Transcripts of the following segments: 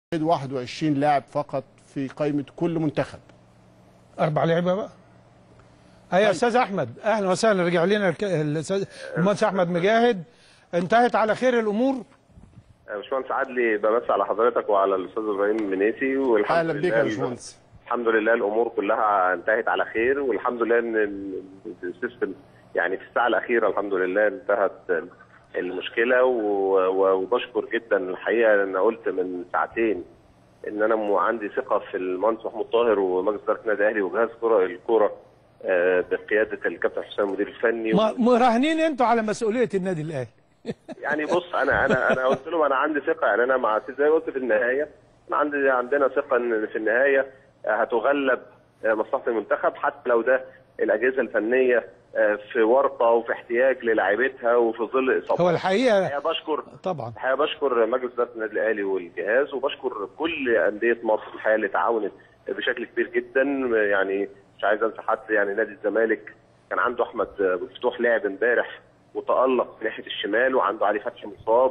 21 لاعب فقط في قائمة كل منتخب. 4 لعيبه بقى. يا استاذ احمد، اهلا وسهلا. رجع لنا المهندس احمد مجاهد. انتهت على خير الامور؟ باشمهندس عدلي، بمسي على حضرتك وعلى الاستاذ ابراهيم المنيسي، والحمد اهلا لله بك يا باشمهندس. الحمد لله الامور كلها انتهت على خير، والحمد لله ان السيستم يعني في الساعه الاخيره الحمد لله انتهت المشكله. وبشكر جدا الحقيقه، انا قلت من ساعتين ان انا عندي ثقه في المهندس محمود طاهر ومجلس اداره النادي الاهلي وجهاز الكوره بقياده الكابتن حسام المدير الفني. مراهنين انتوا على مسؤوليه النادي الاهلي. يعني بص، انا قلت لهم انا عندي ثقه، يعني انا مع زي ما قلت في النهايه عندنا ثقه ان في النهايه هتغلب مصلحه المنتخب، حتى لو ده الاجهزه الفنيه في ورطه وفي احتياج للاعيبتها وفي ظل اصابات. هو الحقيقه بشكر طبعا بشكر مجلس اداره النادي الاهلي والجهاز، وبشكر كل انديه مصر الحقيقه اللي تعاونت بشكل كبير جدا. يعني مش عايز انسى حد، يعني نادي الزمالك كان عنده احمد ابو الفتوح لاعب امبارح وتالق ناحيه الشمال، وعنده علي فتحي مصاب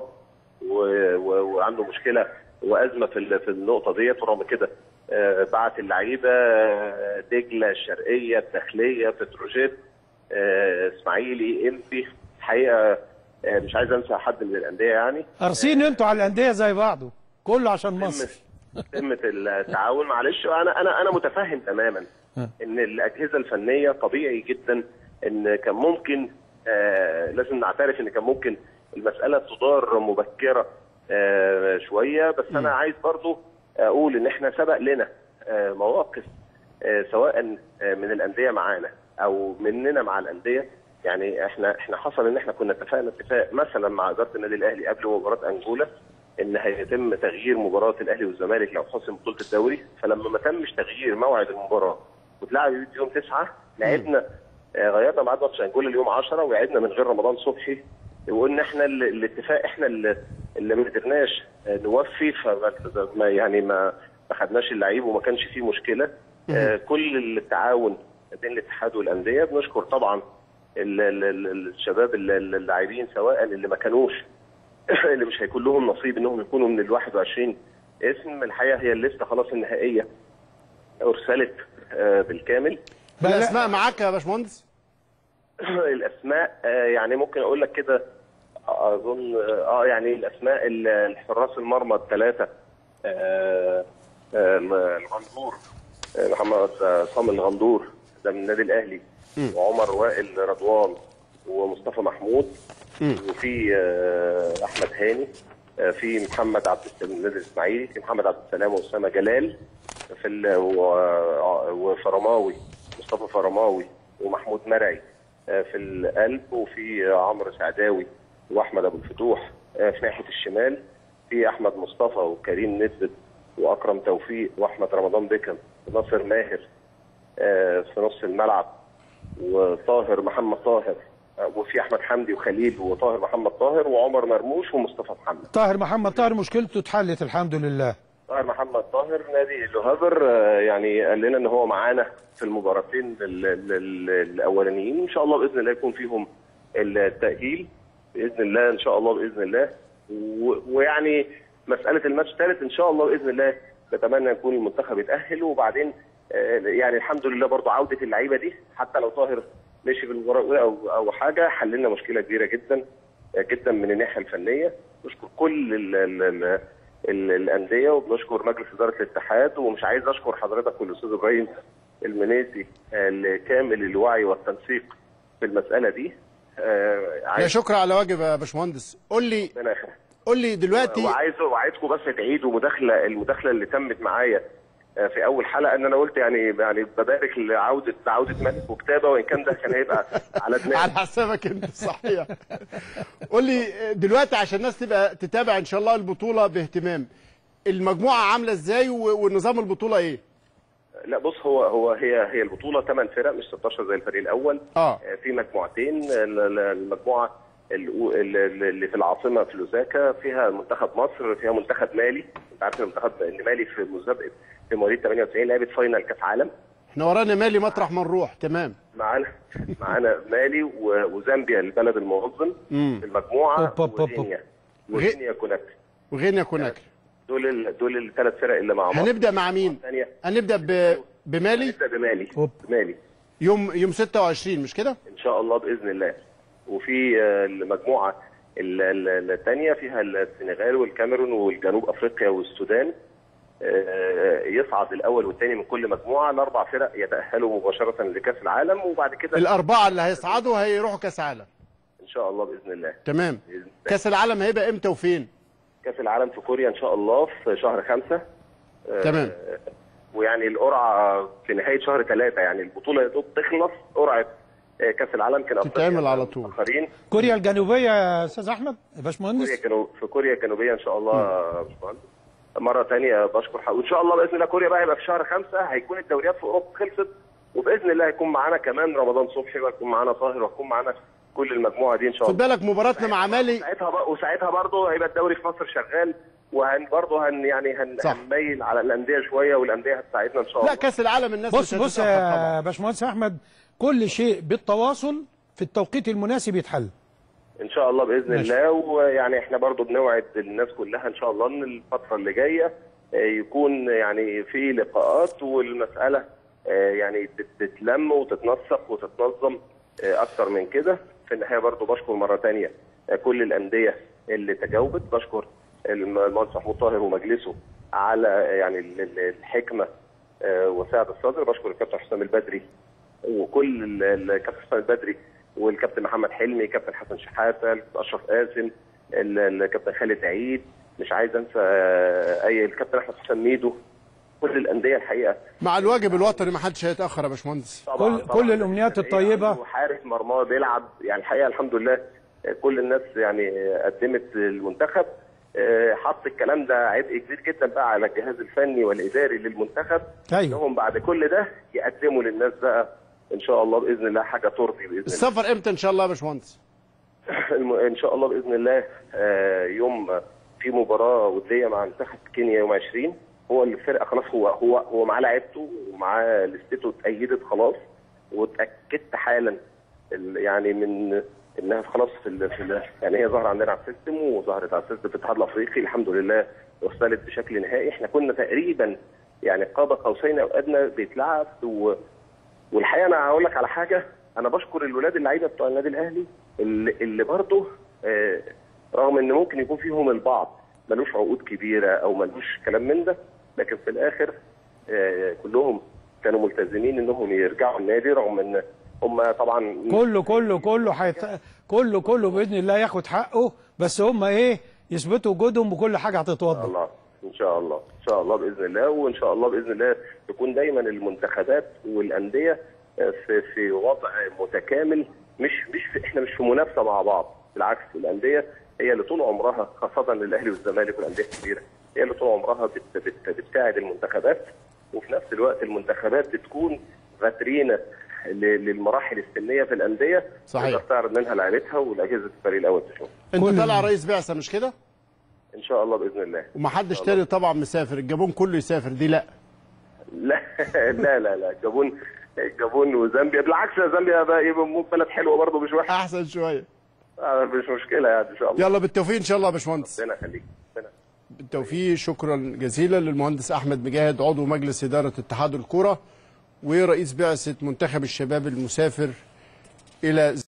وعنده مشكله وازمه في النقطه ديت، ورغم كده بعت اللعيبه دجله، الشرقيه، الداخليه، بتروجيت، اسماعيلي، امبي. الحقيقه مش عايز انسى حد من الانديه، يعني قارصين انتوا على الانديه زي بعضه، كله عشان مصر. قمه التعاون. معلش، انا متفهم تماما ان الاجهزه الفنيه طبيعي جدا ان كان ممكن لازم نعترف ان كان ممكن المساله تدار مبكره شويه، بس انا عايز برضو اقول ان احنا سبق لنا مواقف سواء من الانديه معانا او مننا مع الانديه. يعني احنا حصل ان احنا كنا اتفقنا اتفاق مثلا مع اداره النادي الاهلي قبل مباراه انجولا ان هيتم تغيير مباراه الاهلي والزمالك لو حسم بطوله الدوري، فلما ما تمش تغيير موعد المباراه واتلعبت يوم 9 لعبنا غيرنا ميعاد ماتش انجولا ليوم 10 ولعبنا من غير رمضان صبحي، وقلنا احنا الاتفاق احنا اللي ما قدرناش نوفي، فما يعني ما خدناش اللعيب وما كانش فيه مشكله. كل التعاون بين الاتحاد والانديه. بنشكر طبعا الشباب اللاعبين، سواء اللي ما كانوش اللي مش هيكون لهم نصيب انهم يكونوا من ال 21 اسم. الحقيقه هي الليسته خلاص النهائيه ارسلت بالكامل. الاسماء معاك يا باشمهندس؟ الاسماء يعني ممكن اقول لك كده، اظن يعني الاسماء الحراس المرمى الثلاثه، الغندور محمد صامل الغندور ده من النادي الاهلي، وعمر وائل رضوان ومصطفى محمود، وفي احمد هاني، في محمد عبد السلام من النادي الاسماعيلي، في محمد عبد السلام واسامه جلال، في وفرماوي مصطفى فرماوي ومحمود مرعي في القلب، وفي عمرو سعداوي واحمد ابو الفتوح في ناحيه الشمال، في احمد مصطفى وكريم نسبت واكرم توفيق واحمد رمضان بكم وناصر ماهر في نص الملعب، وطاهر محمد طاهر، وفي احمد حمدي وخليل وطاهر محمد طاهر وعمر مرموش ومصطفى محمد. طاهر محمد طاهر مشكلته اتحلت الحمد لله. طاهر محمد طاهر نادي لوهافر يعني قال لنا ان هو معانا في المباراتين الاولانيين، ان شاء الله باذن الله يكون فيهم التاهيل باذن الله، ان شاء الله باذن الله. ويعني مساله الماتش الثالث ان شاء الله باذن الله نتمنى يكون المنتخب يتاهل، وبعدين يعني الحمد لله برضو عوده اللعيبه دي، حتى لو طاهر مشي في المباراه الاولى او حاجه، حللنا مشكله كبيره جدا جدا من الناحيه الفنيه. نشكر كل الانديه وبنشكر مجلس اداره الاتحاد، ومش عايز اشكر حضرتك والاستاذ ابراهيم المنيسي لكامل الوعي والتنسيق في المساله دي. يا شكر على واجب يا باشمهندس. قول لي دلوقتي، وعايزكم بس تعيدوا المداخله اللي تمت معايا في اول حلقه، ان انا قلت يعني ببارك لعوده ملك وكتابه، وان كان ده كان هيبقى على دماغي على حسابك انت. صحيح. قول لي دلوقتي عشان الناس تبقى تتابع ان شاء الله البطوله باهتمام، المجموعه عامله ازاي ونظام البطوله ايه؟ لا بص، هي البطوله 8 فرق مش 16 زي الفريق الاول. في مجموعتين. المجموعه اللي في العاصمه في لوزاكا فيها منتخب مصر، فيها منتخب مالي. انت عارف المنتخب مالي في مسابقه في مواليد 98 لعبت فاينل كاس عالم. احنا ورانا مالي مطرح ما نروح. تمام. معانا مالي وزامبيا البلد المنظم في المجموعه، وغينيا كوناكري. دول الثلاث فرق اللي مع مصر. هنبدا مع مين؟ هنبدا بمالي. هنبدا بمالي يوم 26 مش كده؟ ان شاء الله باذن الله. وفي المجموعه الثانيه فيها السنغال والكاميرون والجنوب افريقيا والسودان. يصعد الاول والثاني من كل مجموعه، الاربع فرق يتاهلوا مباشره لكاس العالم، وبعد كده الاربعه اللي هيصعدوا هيروحوا كاس عالم ان شاء الله باذن الله. تمام. كاس العالم هيبقى امتى وفين؟ كاس العالم في كوريا ان شاء الله في شهر 5. تمام. ويعني القرعه في نهايه شهر 3، يعني البطوله يا دوب تخلص قرعه كاس العالم كان تتعمل على طول. كوريا الجنوبيه يا استاذ احمد يا باشمهندس. في كوريا الجنوبيه ان شاء الله يا باشمهندس. مره ثانيه بشكر وان شاء الله باذن الله كوريا بقى هيبقى في شهر 5، هيكون الدوريات في اوروبا خلصت، وباذن الله هيكون معانا كمان رمضان صبحي، وهيكون معانا طاهر، وهيكون معانا كل المجموعه دي ان شاء الله. خد بالك مباراتنا مع مالي وساعتها برضه هيبقى الدوري في مصر شغال، برضه هنميل على الانديه شويه، والانديه هتساعدنا ان شاء الله. لا كاس العالم الناس بص يا باشمهندس احمد، كل شيء بالتواصل في التوقيت المناسب يتحل ان شاء الله باذن الله. ويعني احنا برضه بنوعد الناس كلها ان شاء الله ان الفتره اللي جايه يكون يعني في لقاءات، والمساله يعني تتلم وتتنسق وتتنظم اكتر من كده. في النهايه برضه بشكر مره ثانيه كل الانديه اللي تجاوبت، بشكر المهندس محمود طاهر ومجلسه على يعني الحكمه وسعه الصدر، بشكر الكابتن حسام البدري وكل الكابتن حسام البدري والكابتن محمد حلمي، كابتن حسن شحاته، الكابتن اشرف قاسم، الكابتن خالد عيد، مش عايز انسى الكابتن احمد حسام ميدو، كل الانديه الحقيقه. مع الواجب الوطني ما حدش هيتاخر يا باشمهندس. طبعا كل الامنيات الطيبه. وحارس مرماه بيلعب، يعني الحقيقه الحمد لله كل الناس يعني قدمت المنتخب، حط الكلام ده عبء كبير جدا بقى على الجهاز الفني والاداري للمنتخب. ايوه. انهم بعد كل ده يقدموا للناس بقى ان شاء الله باذن الله حاجه ترضي باذن الله. السفر امتى ان شاء الله يا باشمهندس؟ ان شاء الله باذن الله يوم في مباراه وديه مع منتخب كينيا يوم 20. هو الفرقه خلاص، هو معاه لعيبته ومعاه لستته اتأيدت خلاص، واتاكدت حالا يعني من انها خلاص يعني هي ظهر عندنا على السيستم، وظهرت على السيستم في الاتحاد الافريقي الحمد لله، وصلت بشكل نهائي. احنا كنا تقريبا يعني قاب قوسين او ادنى بيتلعب. والحقيقه انا هقول لك على حاجه، انا بشكر الولاد اللعيبه بتوع النادي الاهلي اللي برضه رغم ان ممكن يكون فيهم البعض ملوش عقود كبيره او ملوش كلام من ده، لكن في الاخر كلهم كانوا ملتزمين انهم يرجعوا النادي، رغم ان هم طبعا كله باذن الله ياخد حقه، بس هم يثبتوا وجودهم وكل حاجه هتتوضح. ان شاء الله باذن الله. وان شاء الله باذن الله تكون دايما المنتخبات والانديه في وضع متكامل، احنا مش في منافسه مع بعض، بالعكس الانديه هي اللي طول عمرها خاصه الاهلي والزمالك والانديه الكبيره هي اللي طول عمرها بتساعد المنتخبات، وفي نفس الوقت المنتخبات بتكون فاترينا للمراحل السنيه في الانديه. صحيح. تقدر تعرض منها لعيبتها والاجهزه الفريق الاول تشوف. انت طالع رئيس بعثه مش كده؟ ان شاء الله باذن الله. ومحدش تاني طبعا مسافر، الجابون كله يسافر دي لا الجابون وزامبيا، بالعكس يا زامبيا بقى يبقى بلد حلوه برضه مش وحشه، احسن شويه. مش مشكله يعني ان شاء الله. يلا بالتوفيق ان شاء الله يا باشمهندس. ربنا يخليك. بالتوفيق. شكرا جزيلا للمهندس احمد مجاهد عضو مجلس اداره اتحاد الكره ورئيس بعثه منتخب الشباب المسافر الى